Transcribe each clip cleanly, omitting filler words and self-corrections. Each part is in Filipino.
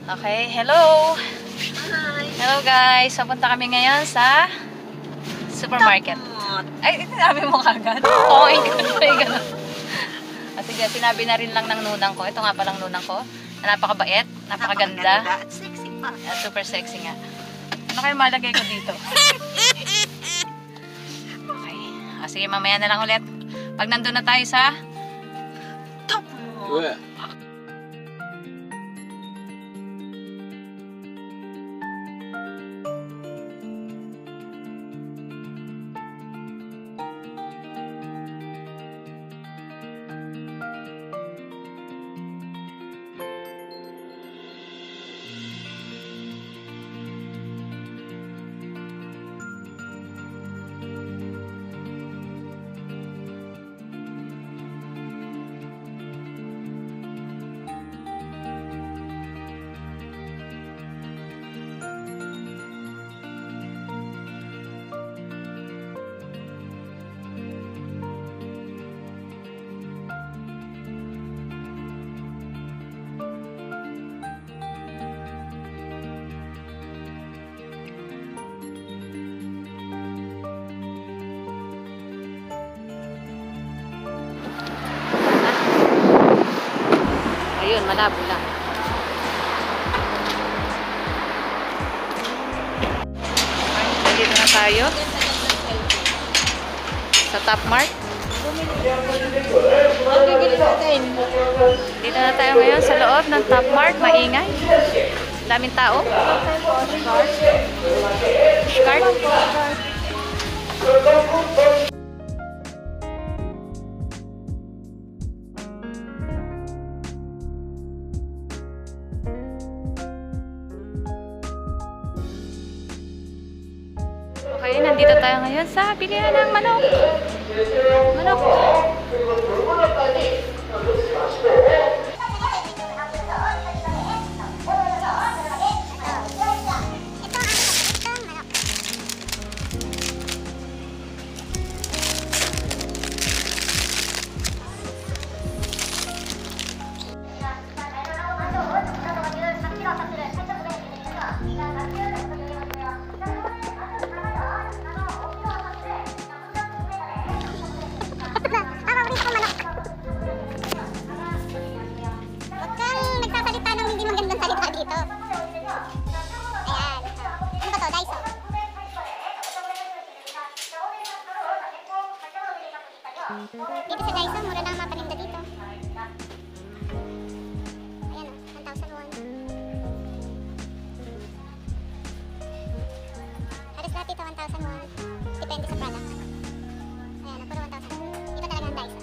Okay, hello! Hi! Hello guys! Papunta kami ngayon sa supermarket. Ay, sinabi mo kagad? Oo, ganun. At sige, sinabi na rin lang ng nunang ko. Ito nga palang nunang ko. Na napakabait, napakaganda. At sexy pa. At super sexy nga. Ano kayo malagay ko dito? Okay. Sige, mamaya na lang ulit. Pag nandun na tayo sa Top mo! ayun, malabo lang. Dito na tayo sa Top Mart. Dito na tayo ngayon sa loob ng Top Mart. Maingay. Daming tao. Pushcart. Okay, nandito tayo ngayon sa bilihan ng manok. Manok. Dito sa Daiso, mura na ang mga paninda dito. Ayan o, 1,001. Halos lahat dito 1,001. Depende sa product. Ayan o, puro 1,000. Iba talaga ang Daiso.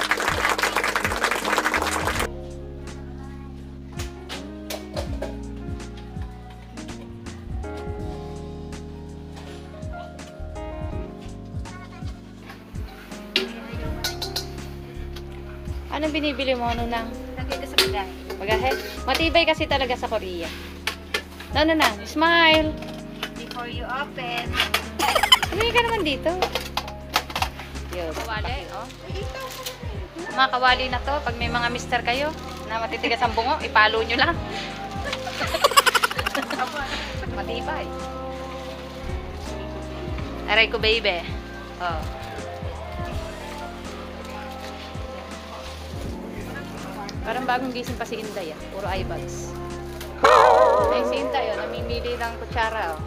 Anong binibili mo, nunang? Lagay ko sa bagay. Pagahe? Matibay kasi talaga sa Korea. Nunang, smile! Before you open. Hindi ka naman dito. Yun. Kawali, oh. Mga kawali na to, pag may mga mister kayo na matitigas ang bungo, ipalo nyo lang. Matibay. Aray ko, baby. Oh. Parang bagong gising pa si Inday, ah. Puro eye bags. Ay, si Inday, oh. Namimili ng kutsara, oh.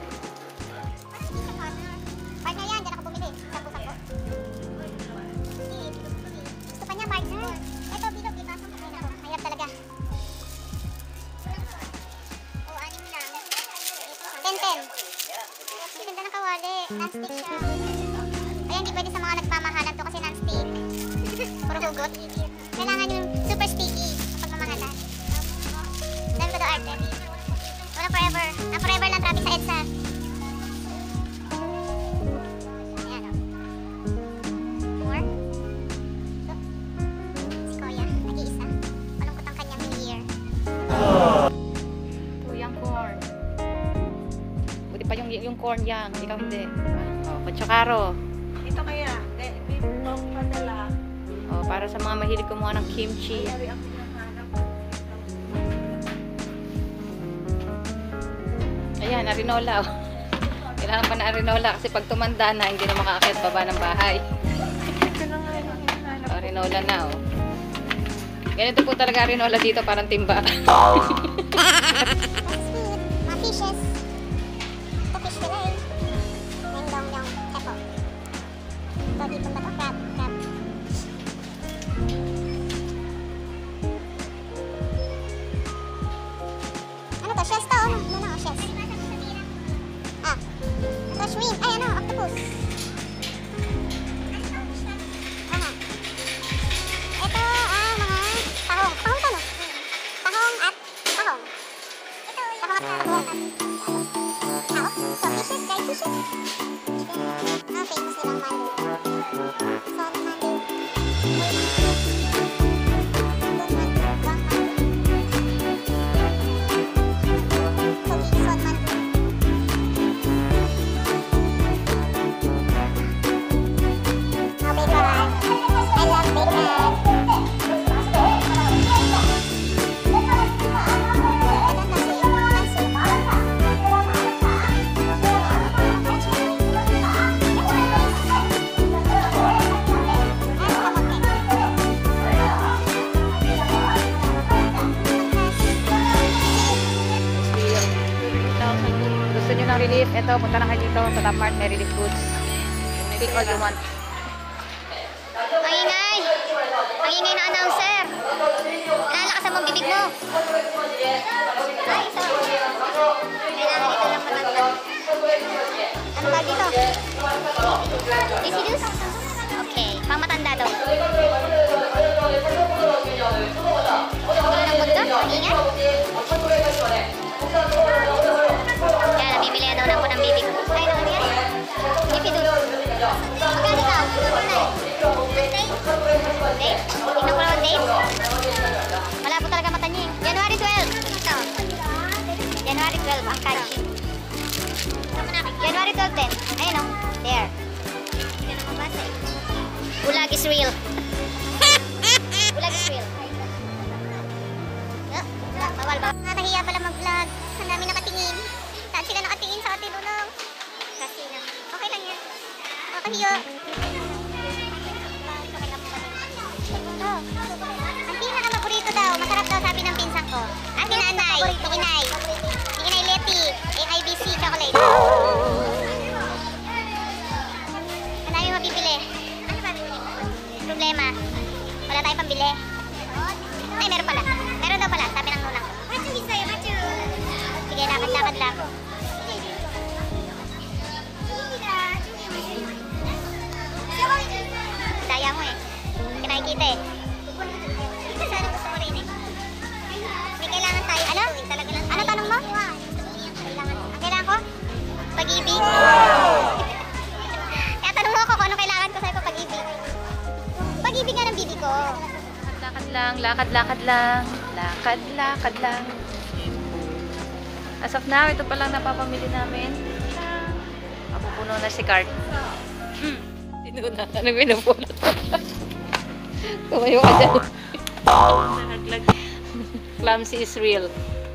Partner yan, dyan ako bumili. Sampo-sampo. Gusto pa niya, partner. Ito, bilog, iba. Mahirap talaga. O, 6 lang. 10-10. Ang ganda ng kawali. Non-stick siya. Kaya hindi pwede sa mga nagmamahalan to kasi non-stick. Puro hugot. Kailangan yung super sticky sa pagmamahalan. Dami ko daw arte. Wala forever. Ang forever lang traffic sa EDSA. Ayan o. More. Si Kuya, nag-iisa. Malungkot ang kanyang New Year. Tuyang corn. Buti pa yung corn yang, ikaw hindi. Oh, patsakaro. Ito kaya, beef padala. Oh, para sa mga mahilig kumuha ng kimchi. Kaya ako nakahanap. Ayan, arinola. Oh. Kailangan pa na arinola kasi pag tumanda na, hindi na makaakyat baba ng bahay. Ito na nga yung hinahanap. Arinola na, oh. Ganito po talaga arinola dito, parang timba. That's sweet. Mga fishes. Ito fish fillet. Yung dong-dong. Epo. Ito dito ba ito? Crab. Crab. Ano to? Shells to? Ano na? Shells. Ah. Ito shrimp. Ay ano? Octopus. Aha. Ito mga tahong. Tahong to no? Tahong at tahong. Tahong at tahong. Tao? So fishes, dried fishes. Famous nilang mandu. Salt mandu. Gusto nyo ng relief? Ito, punta na kayo dito sa Top Mart, may relief goods. Pick all you want. Ang ingay! Ang ingay na announcer! Nalakasan mo ang bibig mo! Ay, so... Kailangan dito lang matanda. Ano ba dito? Decidus? Okay, pang matanda daw. Wala ng mundo? Ang ingay? Kaya nabibili daw na po ng bibig. Ay, ano yan? Decidus. Magkano daw? Date? Tingnan ko lang ang date. Wala po talaga mata niya eh. January 12. Ito. January 12 ang catch. January 12 din. Ayun o. There. Hindi na mabasa eh. Bulag is real. Bulag is real. Bawal ba? Nakakahiya pala mag-vlog. Ang dami nakatingin. Saan sila nakatingin sa atin unong? Kasi na. Okay lang yan. Nakakahiya. Ang pinaka-paborito daw, masarap daw sabi ng pinsan ko. At ni Nanay, ni Inay. Ni Inay Leti, AIBC chocolate. Ang dami mabibili. Ano ba bibili? Problema, wala tayong pambili. Ay, meron pala. Meron daw pala, sabi ng nunang ko. Sige, lakad-lakad lang. Daya mo eh. Nakikita eh. Sana gusto mo rin eh. May kailangan tayo. Ano? Ano tanong mo? Ang kailangan ko? Pag-ibig. Kaya tanong mo ako kung ano kailangan ko sa'yo pag-ibig. Pag-ibig nga ng bibi ko. Lakad lang, lakad-lakad lang. Lakad-lakad lang. As of now, ito pa lang napapamili namin. Mapupuno na si Cart. Tinuna. Anong pinupulot? Tumayo ka dyan. Clumsy is real.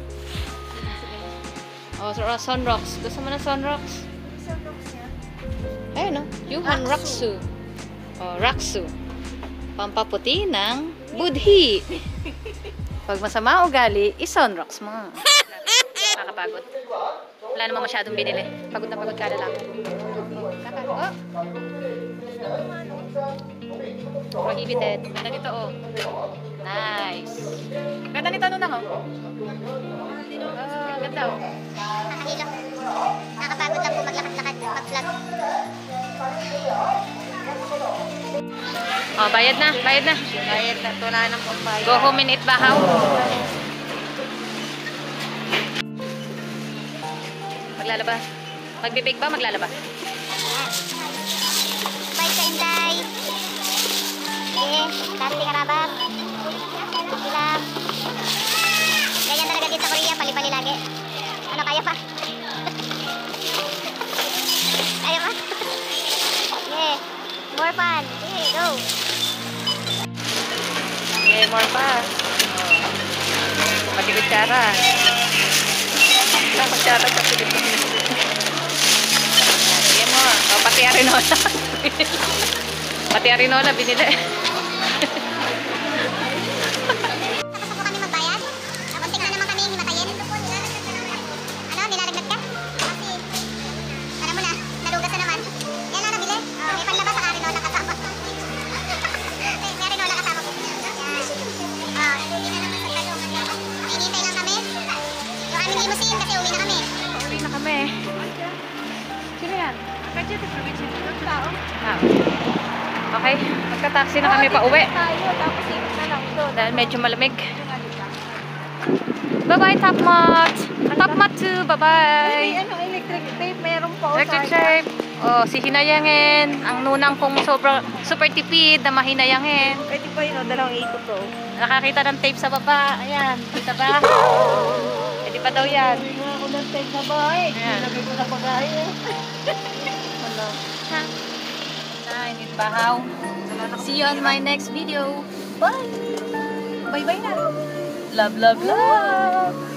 Oh, Sunrocks. Gusto mo na Sunrocks? Ayun, no? Yuhan Raksu. Oh, Raksu. Pampaputi ng budhi. Pag masama ugali, i-Sunrocks mo. Kakapagod. Wala namang masyadong binili. Pagod na pagod ka na lang. Kakapagod. Prohibited. Ganda nito, oh. Nice. Ganda nito, nunang, oh. Ganda, oh. Nakahilo. Nakapagod lang po maglakad-lakad, mag-vlog. Oh, bayad na, bayad na. Bayad na. Wala nang pambayad. Go home and eat bahaw. Maglalaba. Magbibig ba, maglalaba? Bye ka, Inday. Sige, dati ka rabat. Sila. Ganyan talaga dito sa Korea, pali-pali lagi. Ano, kaya pa? Kaya pa? Yeah. More fun. Okay, go. Okay, more pa. Pati kutsara. nagkakasyara sa Pilipinas. Sige mo. O, pati arinola. Pati arinola, binili. Tapos po kami magbayad. Muntik na naman kami himatayin. Ano, nilalagnat ka? Kasi, alam mo na, nalugas na naman. Yan na nabili. May panlabas sa arinola kasama. May arinola kasama po. Hindi na naman sa talong. Hinihintay lang kami. Yung aming limousine kasi uwi na kami. Uwi na kami. Sino yan? Kaya dito, probinsya ng tao. Ah, okay, magka-taxi na kami pa uwi. Tayo, tapos ikot na lang doon. Dahil medyo malamig. Bye-bye, Top Mat! Top Mat 2, bye-bye! Ano, electric tape, meron pa. Electric tape. Oh, si Hinayangin. Ang nunang kong super tipid na mahinayangin. Pwede pa yun, dalawang ikot to. Nakakita ng tape sa baba. Ayan, kita ba? Pwede pa daw yan. Uwi nga ako ng tape sa bahay. Ayan. Nilagay ko na pagaya. Hello. Ha? Na, init bahaw. See you on my next video. Bye! Bye-bye na. Love, love, love!